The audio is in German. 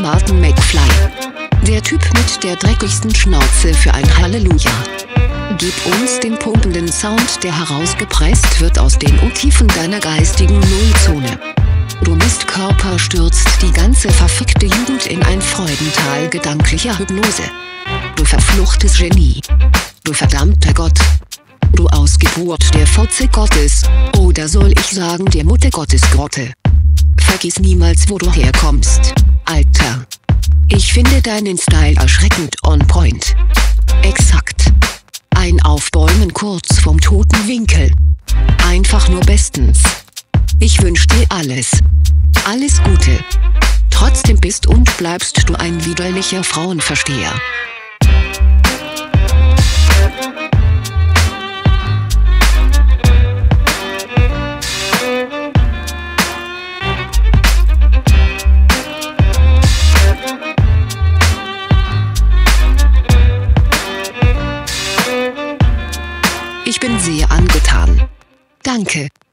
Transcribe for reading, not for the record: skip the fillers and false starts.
Martin McFly. Der Typ mit der dreckigsten Schnauze für ein Halleluja. Gib uns den pumpenden Sound, der herausgepresst wird aus den Untiefen deiner geistigen Nullzone. Du Mistkörper stürzt die ganze verfickte Jugend in ein Freudental gedanklicher Hypnose. Du verfluchtes Genie. Du verdammter Gott. Du Ausgeburt der Fotze Gottes, oder soll ich sagen der Mutter Gottes Grotte. Vergiss niemals, wo du herkommst, Alter. Ich finde deinen Style erschreckend on point. Exakt. Ein Aufbäumen kurz vom toten Winkel. Einfach nur bestens. Ich wünsch dir alles. Alles Gute. Trotzdem bist und bleibst du ein widerlicher Frauenversteher. Ich bin sehr angetan. Danke.